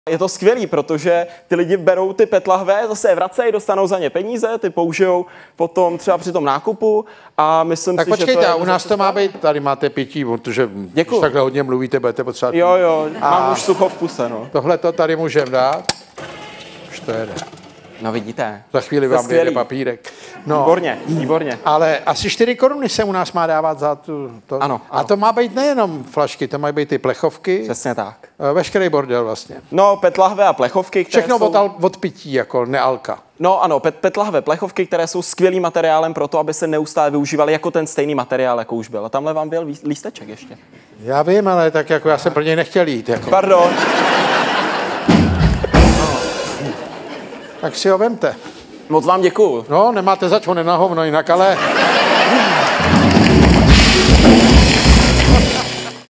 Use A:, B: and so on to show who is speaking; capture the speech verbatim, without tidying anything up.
A: Je to skvělý, protože ty lidi berou ty pet lahve, zase je vracejí, dostanou za ně peníze, ty použijou potom třeba při tom nákupu a myslím
B: tak
A: si,
B: počkejte,
A: že to je...
B: u nás to má být, tady máte pití, protože když takhle hodně mluvíte, budete potřebovat.
A: Jo, jo,
B: a
A: mám už sucho v puse, no.
B: Tohle to tady můžeme dát. Už to jede.
A: No vidíte.
B: Za chvíli vám vyjde papírek. No,
A: výborně, výborně.
B: Ale asi čtyři koruny se u nás má dávat za tu... To.
A: Ano,
B: A
A: ano.
B: to má být nejenom flašky, to mají být i plechovky.
A: Přesně tak.
B: Veškerý bordel vlastně.
A: No, pet lahve a plechovky, které
B: Všechno
A: jsou...
B: od, al- od pití, jako nealka.
A: No ano, pet, pet lahve, plechovky, které jsou skvělým materiálem pro to, aby se neustále využívaly jako ten stejný materiál, jako už byl. A tamhle vám byl lísteček ještě.
B: Já vím, ale tak jako já jsem pro něj nechtěl jít. Jako.
A: Pardon.
B: Tak si ho vemte.
A: Moc vám děkuju.
B: No, nemáte zač, on je na hovno jinak, ale...